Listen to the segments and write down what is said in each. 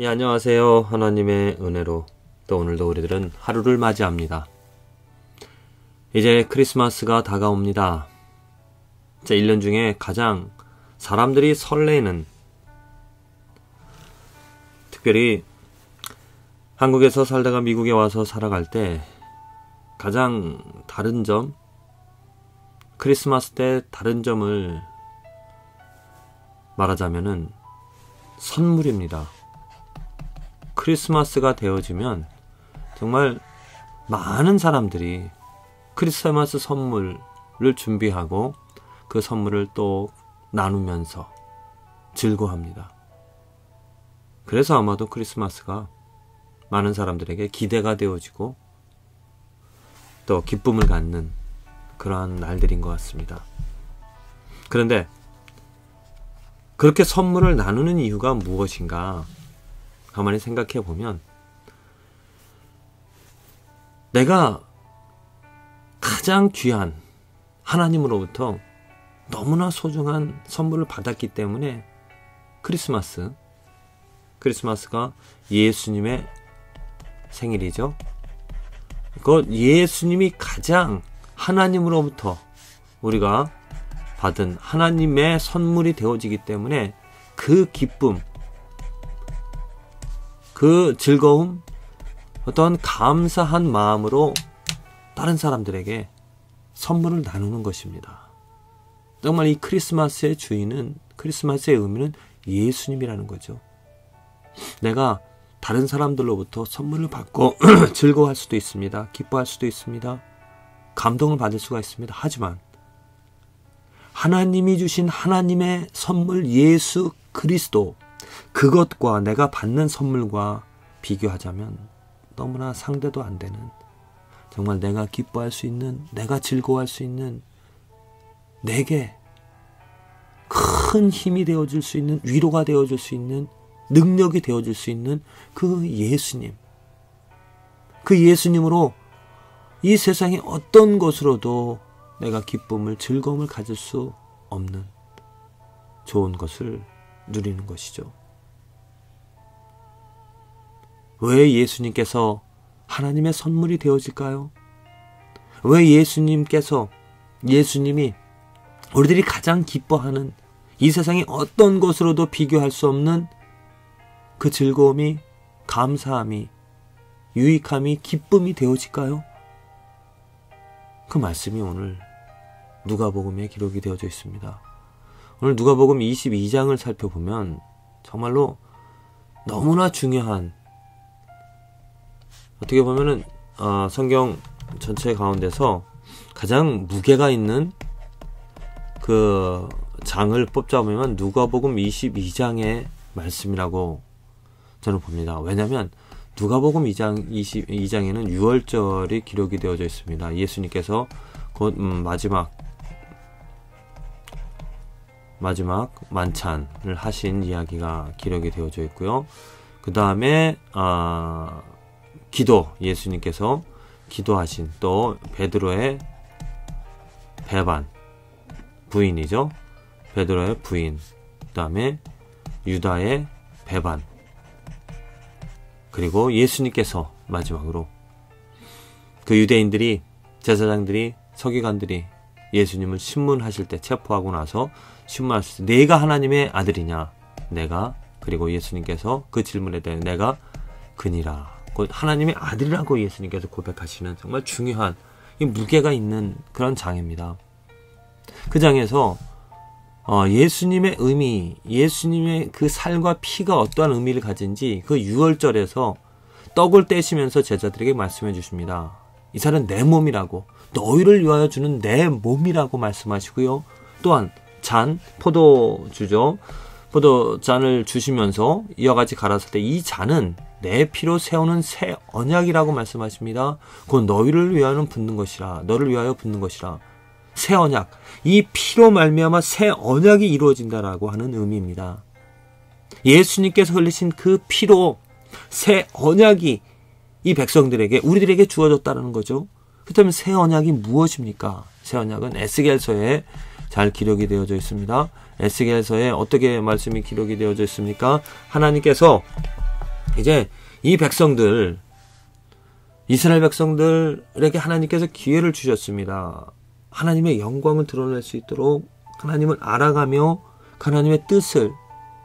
예, 안녕하세요. 하나님의 은혜로 또 오늘도 우리들은 하루를 맞이합니다. 이제 크리스마스가 다가옵니다. 1년 중에 가장 사람들이 설레는, 특별히 한국에서 살다가 미국에 와서 살아갈 때 가장 다른 점, 크리스마스 때 다른 점을 말하자면은 선물입니다. 크리스마스가 되어지면 정말 많은 사람들이 크리스마스 선물을 준비하고 그 선물을 또 나누면서 즐거워합니다. 그래서 아마도 크리스마스가 많은 사람들에게 기대가 되어지고 또 기쁨을 갖는 그러한 날들인 것 같습니다. 그런데 그렇게 선물을 나누는 이유가 무엇인가? 가만히 생각해 보면 내가 가장 귀한 하나님으로부터 너무나 소중한 선물을 받았기 때문에 크리스마스가 예수님의 생일이죠. 그 예수님이 가장 하나님으로부터 우리가 받은 하나님의 선물이 되어지기 때문에 그 기쁨, 그 즐거움, 어떤 감사한 마음으로 다른 사람들에게 선물을 나누는 것입니다. 정말 이 크리스마스의 주인은, 크리스마스의 의미는 예수님이라는 거죠. 내가 다른 사람들로부터 선물을 받고 즐거워할 수도 있습니다. 기뻐할 수도 있습니다. 감동을 받을 수가 있습니다. 하지만 하나님이 주신 하나님의 선물 예수 그리스도, 그것과 내가 받는 선물과 비교하자면 너무나 상대도 안 되는, 정말 내가 기뻐할 수 있는, 내가 즐거워할 수 있는, 내게 큰 힘이 되어줄 수 있는, 위로가 되어줄 수 있는, 능력이 되어줄 수 있는 그 예수님, 그 예수님으로 이 세상의 어떤 것으로도 내가 기쁨을, 즐거움을 가질 수 없는 좋은 것을 누리는 것이죠. 왜 예수님께서 하나님의 선물이 되어질까요? 왜 예수님이 우리들이 가장 기뻐하는, 이 세상의 어떤 것으로도 비교할 수 없는 그 즐거움이, 감사함이, 유익함이, 기쁨이 되어질까요? 그 말씀이 오늘 누가복음에 기록이 되어져 있습니다. 오늘 누가복음 22장을 살펴보면 정말로 너무나 중요한, 어떻게 보면은 성경 전체 가운데서 가장 무게가 있는 그 장을 뽑자면 누가복음 22장의 말씀이라고 저는 봅니다. 왜냐하면 누가복음 22장에는 유월절이 기록이 되어져 있습니다. 예수님께서 곧 마지막 만찬을 하신 이야기가 기록이 되어져 있고요. 그 다음에 예수님께서 기도하신 또 베드로의 배반, 부인이죠. 베드로의 부인, 그 다음에 유다의 배반, 그리고 예수님께서 마지막으로 그 유대인들이, 제사장들이, 서기관들이 예수님을 신문하실 때, 체포하고 나서 신문하실 때 내가 하나님의 아들이냐, 내가, 그리고 예수님께서 그 질문에 대해 내가 그니라, 곧 하나님의 아들이라고 예수님께서 고백하시는 정말 중요한, 이 무게가 있는 그런 장입니다. 그 장에서 예수님의 의미, 예수님의 그 살과 피가 어떠한 의미를 가진지 그 유월절에서 떡을 떼시면서 제자들에게 말씀해 주십니다. 이 살은 내 몸이라고, 너희를 위하여 주는 내 몸이라고 말씀하시고요. 또한 포도주죠. 포도잔을 주시면서 이와 같이 가라사대 이 잔은 내 피로 세우는 새 언약이라고 말씀하십니다. 곧 너희를 위하여 붓는 것이라, 너를 위하여 붓는 것이라. 새 언약, 이 피로 말미암아 새 언약이 이루어진다라고 하는 의미입니다. 예수님께서 흘리신 그 피로 새 언약이 이 백성들에게, 우리들에게 주어졌다는 거죠. 그렇다면 새 언약이 무엇입니까? 새 언약은 에스겔서에 잘 기록이 되어져 있습니다. 에스겔서에 어떻게 말씀이 기록이 되어져 있습니까? 하나님께서 이제 이 백성들, 이스라엘 백성들에게 하나님께서 기회를 주셨습니다. 하나님의 영광을 드러낼 수 있도록 하나님을 알아가며 하나님의 뜻을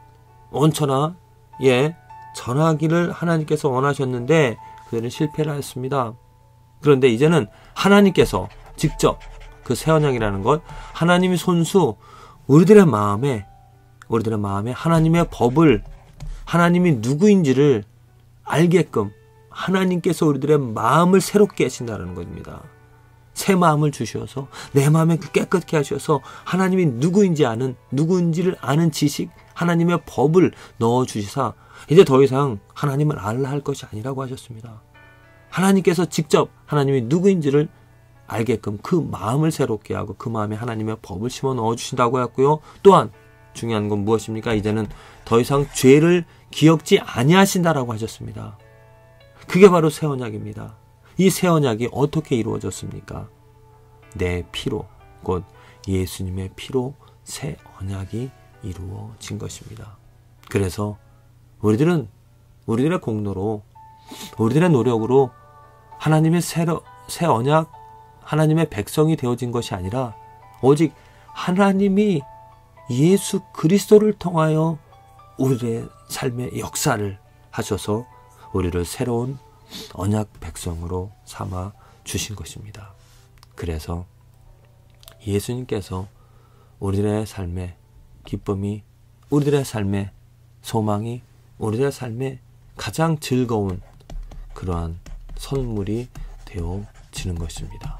온천하에 전하기를 하나님께서 원하셨는데 그들은 실패를 하였습니다. 그런데 이제는 하나님께서 직접 그 새 언약이라는 것, 하나님이 손수 우리들의 마음에 하나님의 법을, 하나님이 누구인지를 알게끔 하나님께서 우리들의 마음을 새롭게 하신다는 것입니다. 새 마음을 주셔서 내 마음에 깨끗게 하셔서 하나님이 누구인지를 아는 지식, 하나님의 법을 넣어주시사 이제 더 이상 하나님을 알라 할 것이 아니라고 하셨습니다. 하나님께서 직접 하나님이 누구인지를 알게끔 그 마음을 새롭게 하고 그 마음에 하나님의 법을 심어 넣어주신다고 했고요. 또한 중요한 건 무엇입니까? 이제는 더 이상 죄를 기억지 아니하신다라고 하셨습니다. 그게 바로 새 언약입니다. 이 새 언약이 어떻게 이루어졌습니까? 내 피로, 곧 예수님의 피로 새 언약이 이루어진 것입니다. 그래서 우리들의 공로로, 우리들의 노력으로 하나님의 새 언약, 하나님의 백성이 되어진 것이 아니라 오직 하나님이 예수 그리스도를 통하여 우리의 삶의 역사를 하셔서 우리를 새로운 언약 백성으로 삼아 주신 것입니다. 그래서 예수님께서 우리들의 삶의 기쁨이, 우리들의 삶의 소망이, 우리들의 삶의 가장 즐거운 그러한 선물이 되어지는 것입니다.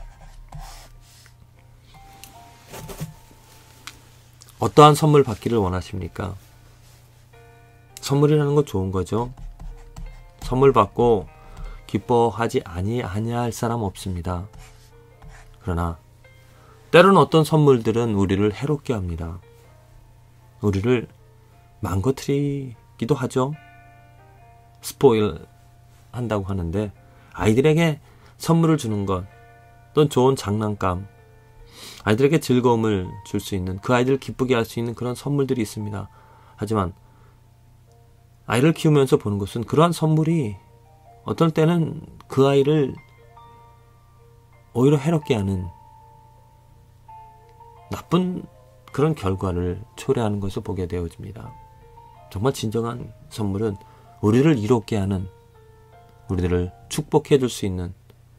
어떠한 선물 받기를 원하십니까? 선물이라는 건 좋은 거죠. 선물 받고 기뻐하지 아니할 사람 없습니다. 그러나 때로는 어떤 선물들은 우리를 해롭게 합니다. 우리를 망가뜨리기도 하죠. 스포일 한다고 하는데 아이들에게 선물을 주는 것 또는 좋은 장난감, 아이들에게 즐거움을 줄 수 있는, 그 아이들을 기쁘게 할 수 있는 그런 선물들이 있습니다. 하지만 아이를 키우면서 보는 것은 그러한 선물이 어떨 때는 그 아이를 오히려 해롭게 하는 나쁜 그런 결과를 초래하는 것을 보게 되어집니다. 정말 진정한 선물은 우리를 이롭게 하는, 우리들을 축복해 줄 수 있는,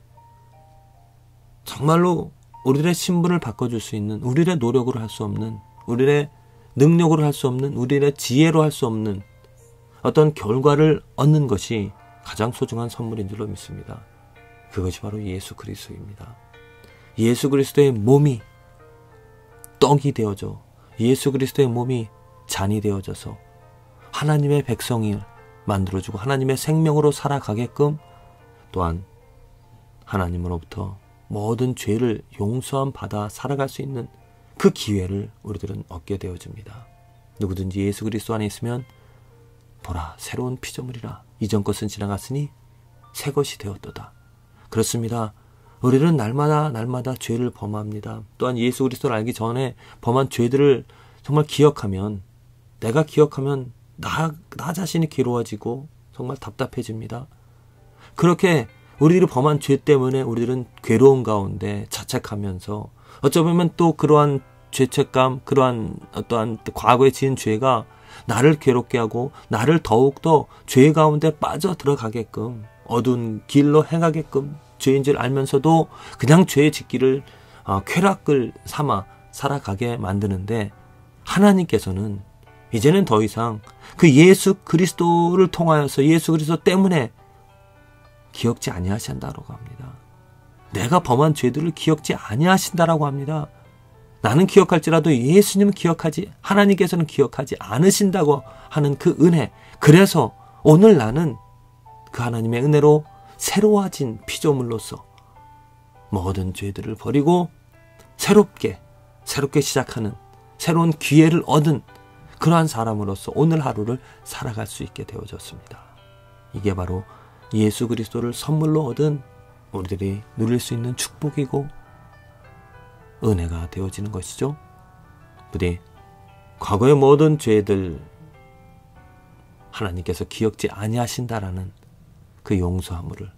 정말로 우리들의 신분을 바꿔줄 수 있는, 우리의 노력으로 할 수 없는, 우리의 능력으로 할 수 없는, 우리의 지혜로 할 수 없는 어떤 결과를 얻는 것이 가장 소중한 선물인 줄로 믿습니다. 그것이 바로 예수 그리스도입니다. 예수 그리스도의 몸이 떡이 되어져, 예수 그리스도의 몸이 잔이 되어져서 하나님의 백성을 만들어주고 하나님의 생명으로 살아가게끔, 또한 하나님으로부터 모든 죄를 용서함 받아 살아갈 수 있는 그 기회를 우리들은 얻게 되어집니다. 누구든지 예수 그리스도 안에 있으면 보라 새로운 피조물이라, 이전 것은 지나갔으니 새 것이 되었도다. 그렇습니다. 우리는 날마다 죄를 범합니다. 또한 예수 그리스도를 알기 전에 범한 죄들을 정말 기억하면, 내가 기억하면 나 자신이 괴로워지고 정말 답답해집니다. 그렇게 우리들이 범한 죄 때문에 우리들은 괴로운 가운데 자책하면서 어쩌면 또 그러한 죄책감, 그러한 어떠한 과거에 지은 죄가 나를 괴롭게 하고 나를 더욱더 죄 가운데 빠져 들어가게끔, 어두운 길로 행하게끔, 죄인 줄 알면서도 그냥 죄의 짓기를 쾌락을 삼아 살아가게 만드는데, 하나님께서는 이제는 더 이상 그 예수 그리스도를 통하여서, 예수 그리스도 때문에 기억지 아니하신다라고 합니다. 내가 범한 죄들을 기억지 아니하신다라고 합니다. 나는 기억할지라도 예수님은 하나님께서는 기억하지 않으신다고 하는 그 은혜. 그래서 오늘 나는 그 하나님의 은혜로 새로워진 피조물로서 모든 죄들을 버리고 새롭게 시작하는, 새로운 기회를 얻은 그러한 사람으로서 오늘 하루를 살아갈 수 있게 되어졌습니다. 이게 바로 예수 그리스도를 선물로 얻은 우리들이 누릴 수 있는 축복이고 은혜가 되어지는 것이죠. 부디 과거의 모든 죄들 하나님께서 기억지 아니하신다라는 그 용서함을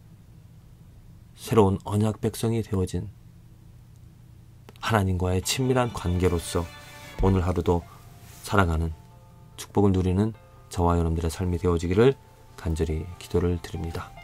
새로운 언약 백성이 되어진 하나님과의 친밀한 관계로서 오늘 하루도 살아가는 축복을 누리는 저와 여러분들의 삶이 되어지기를 간절히 기도를 드립니다.